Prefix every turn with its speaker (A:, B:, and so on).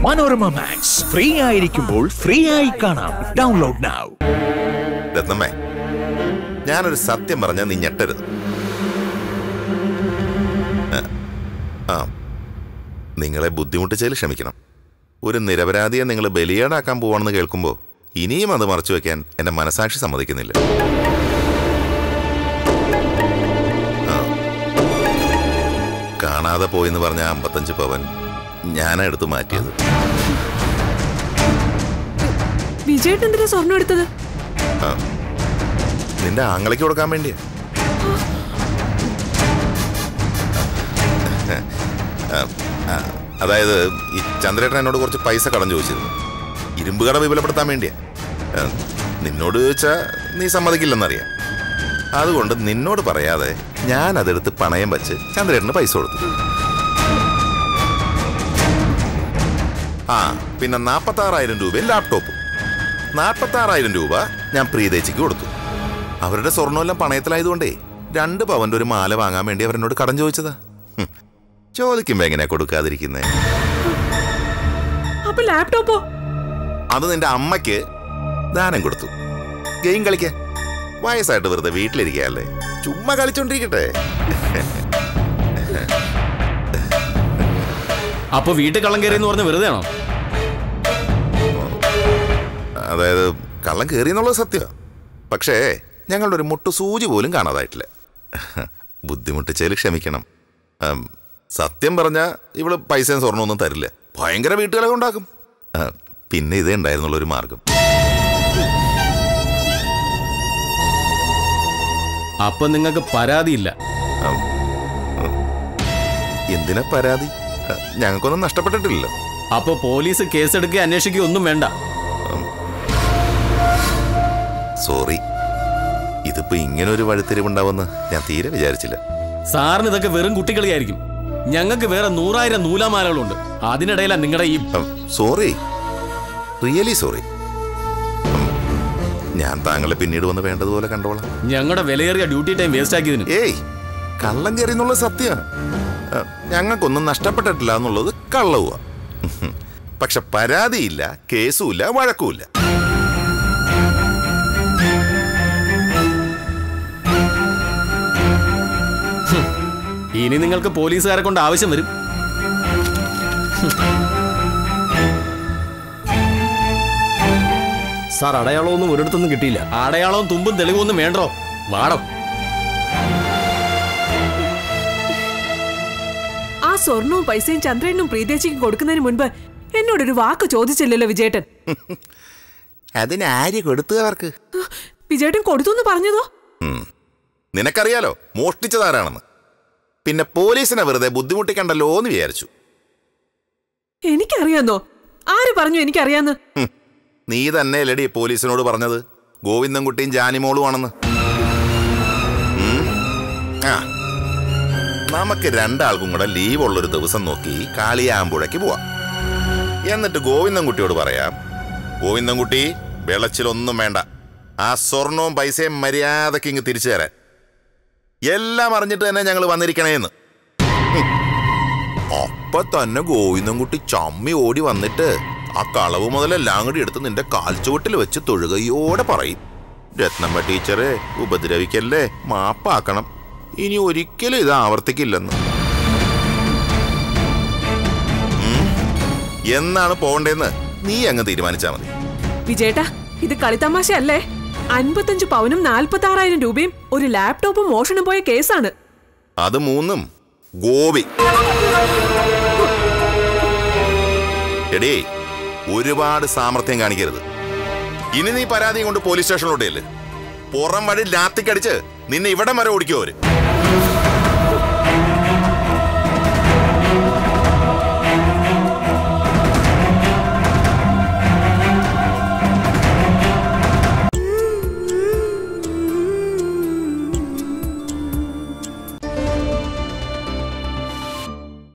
A: ManoramaMAX free ആയിരിക്കുമ്പോൾ free ആയി കാണാം. Download now.
B: രത്നമ്മേ, ഞാനൊരു സത്യം പറഞ്ഞാൽ നീ ഞെട്ടരുത്. നിങ്ങളെ ബുദ്ധിമുട്ടിച്ചതിൽ ക്ഷമിക്കണം. ഒരു നിരപരാധിയെ നിങ്ങൾ ബലിയാടാക്കാൻ പോവാണെന്ന് കേൾക്കുമ്പോൾ ഇനിയും അത് മറച്ചു വെക്കാൻ എൻ്റെ മനസാക്ഷി സമ്മതിക്കുന്നില്ല. കാണാതെ പോയെന്ന് പറഞ്ഞ 55 പവൻ ഞാനാ എടുത്ത് മാറ്റിയത്.
C: വിജയേട്ടൻ എന്തിനാ സ്വർണ്ണം എടുത്തത്?
B: നിന്റെ ആങ്ങളയ്ക്ക് കൊടുക്കാൻ വേണ്ടിയാ. അതായത് ഈ ചന്ദ്രേട്ടൻ എന്നോട് കുറച്ച് പൈസ കടം ചോദിച്ചിരുന്നു. ഇരുമ്പ് കട വിപുലപ്പെടുത്താൻ വേണ്ടിയാ. നിന്നോട് ചോദിച്ചാൽ നീ സമ്മതിക്കില്ലെന്നറിയാം. അതുകൊണ്ട് നിന്നോട് പറയാതെ ഞാൻ അതെടുത്ത് പണയം വച്ച് ചന്ദ്രേട്ടന് പൈസ കൊടുത്തു. പിന്നെ 46,000 രൂപയും ലാപ്ടോപ്പും. 46,000 രൂപ ഞാൻ പ്രീതേച്ചിക്ക് കൊടുത്തു. അവരുടെ സ്വർണ്ണമെല്ലാം പണയത്തിലായതുകൊണ്ടേ 2 പവന്റെ ഒരു മാല വാങ്ങാൻ വേണ്ടി അവരെന്നോട് കടം ചോദിച്ചതാ. ചോദിക്കുമ്പോ എങ്ങനെയാ കൊടുക്കാതിരിക്കുന്നേ?
C: ലാപ്ടോപ്പോ?
B: അത് നിന്റെ അമ്മയ്ക്ക് ദാനം കൊടുത്തു. ഗെയിം കളിക്കാൻ. വയസ്സായിട്ട് വെറുതെ വീട്ടിലിരിക്കല്ലേ, ചുമ്മാ കളിച്ചോണ്ടിരിക്കട്ടെ.
D: അപ്പൊ വീട്ടിൽ കള്ളം കയറിയെന്ന് പറഞ്ഞ വെറുതെ ആണോ?
B: അതായത് കള്ളം കയറി എന്നുള്ളത് സത്യമാണ്. പക്ഷേ ഞങ്ങളുടെ ഒരു മുട്ടു സൂചി പോലും കാണാതായിട്ടില്ല. ബുദ്ധിമുട്ടിച്ചതിൽ ക്ഷമിക്കണം. സത്യം പറഞ്ഞാൽ ഇവള് പൈസയും സ്വർണ്ണമൊന്നും തരില്ല. ഭയങ്കര വീട്ടുകളൊക്കെ ഉണ്ടാക്കും. പിന്നെ ഇതേ ഉണ്ടായിരുന്നുള്ളൊരു മാർഗം.
D: അപ്പൊ നിങ്ങൾക്ക് പരാതിയില്ല?
B: എന്തിനാ പരാതി? ഞങ്ങൾക്കൊന്നും നഷ്ടപ്പെട്ടിട്ടില്ലല്ലോ.
D: അപ്പൊ പോലീസ് കേസെടുക്കുക അന്വേഷിക്കുക ഒന്നും വേണ്ട?
B: സോറി, ഇതിപ്പോ ഇങ്ങനെ ഒരു വഴിത്തിരിവുണ്ടാവുമെന്ന് ഞാൻ തീരെ വിചാരിച്ചില്ല.
D: സാറിന് ഇതൊക്കെ വെറും കുട്ടികളിയായിരിക്കും. ഞങ്ങൾക്ക് വേറെ 100,000 നൂലാമാലകളുണ്ട്. അതിനിടയിലാ നിങ്ങളുടെ ഈ...
B: സോറി, റിയലി സോറി. ഞാൻ താങ്കളെ പിന്നീട് വന്ന് വേണ്ടതുപോലെ കണ്ടോളാം.
D: ഞങ്ങളുടെ വിലയേറിയ ഡ്യൂട്ടി ടൈം വേസ്റ്റ് ആക്കിയതിന്.
B: ഏയ്, കള്ളം കയറി എന്നുള്ളത് സത്യമാണ്. ഞങ്ങൾക്കൊന്നും നഷ്ടപ്പെട്ടിട്ടില്ല എന്നുള്ളത് കള്ളവുക. പക്ഷെ പരാതിയില്ല, കേസുമില്ല, വഴക്കുമില്ല.
D: ഇനി നിങ്ങൾക്ക് പോലീസുകാരെ കൊണ്ട് ആവശ്യം വരും. സാർ, അടയാളമൊന്നും ഒരിടത്തൊന്നും കിട്ടിയില്ല. അടയാളവും തുമ്പും തെളിവൊന്നും വേണ്ടോ? വാടോ.
C: ആ സ്വർണവും പൈസയും ചന്ദ്രനും പ്രീതേച്ചിക്ക് കൊടുക്കുന്നതിന് മുൻപ് എന്നോടൊരു വാക്ക് ചോദിച്ചില്ലല്ലോ വിജയേട്ടൻ.
B: അതിനാര് കൊടുത്തു? അവർക്ക്
C: വിജയേട്ടൻ കൊടുത്തു പറഞ്ഞതോ?
B: നിനക്കറിയാലോ മോഷ്ടിച്ചതാരാണെന്ന്. പിന്നെ പോലീസിനെ വെറുതെ ബുദ്ധിമുട്ടിക്കണ്ടല്ലോ എന്ന് വിചാരിച്ചു.
C: എനിക്കറിയാന്നോ? ആര് പറഞ്ഞു എനിക്കറിയാന്ന്?
B: നീ തന്നെ അല്ലേടി പോലീസിനോട് പറഞ്ഞത് ഗോവിന്ദൻകുട്ടിയും ജാനിമോളുമാണെന്ന്. നമുക്ക് 2 ആൾക്കും കൂടെ ലീവ് ഉള്ളൊരു ദിവസം നോക്കി കാളിയാമ്പുഴയ്ക്ക് പോവാം. എന്നിട്ട് ഗോവിന്ദൻകുട്ടിയോട് പറയാം, ഗോവിന്ദൻകുട്ടി, വെളച്ചിലൊന്നും വേണ്ട, ആ സ്വർണവും പൈസയും മര്യാദയ്ക്ക് ഇങ്ങ് തിരിച്ചു തരാൻ. എല്ലാം അറിഞ്ഞിട്ട് തന്നെ ഞങ്ങൾ വന്നിരിക്കണേന്ന്. അപ്പൊ തന്നെ ഗോവിന്ദൻകുട്ടി ചമ്മി ഓടി വന്നിട്ട് ആ കളവ് മുതലെല്ലാം കൂടി എടുത്ത് നിന്റെ കാൽച്ചുവട്ടിൽ വെച്ച് തൊഴുകയോടെ പറയും, രത്നമ്മ ടീച്ചറെ ഉപദ്രവിക്കല്ലേ, മാപ്പാക്കണം, ഇനി ഒരിക്കലും ഇത് ആവർത്തിക്കില്ലെന്ന്. എന്നാണ് പോകണ്ടേന്ന് നീ അങ്ങ് തീരുമാനിച്ചാ മതി.
C: വിജയേട്ടാ, ഇത് കളിത്തമാശയല്ലേ? 55 പവനും 46,000 രൂപയും ഒരു ലാപ്ടോപ്പും മോഷണം പോയ കേസാണ്.
B: അത് 3ഉം ഗോപി. എടേ, ഒരുപാട് സാമർത്ഥ്യം കാണിക്കരുത്. ഇനി നീ പരാതിയും കൊണ്ട് പോലീസ് സ്റ്റേഷനിലോട്ടേല്. പുറം വഴി ലാത്തിക്കടിച്ച് നിന്നെ ഇവിടം വരെ ഓടിക്കോ അവര്.